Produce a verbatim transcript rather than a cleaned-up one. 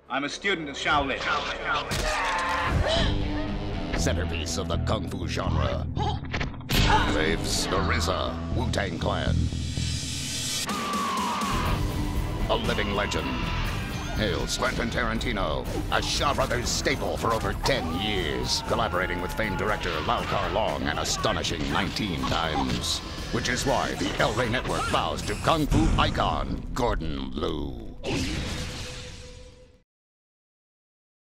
I'm a student of Shaolin. Centerpiece of the kung fu genre. Waves, the R Z A, Wu-Tang Clan. A living legend. Hails Quentin Tarantino, a Shaw Brothers staple for over ten years, collaborating with famed director Lau Kar Long an astonishing nineteen times. Which is why the El Rey Network bows to kung fu icon Gordon Liu.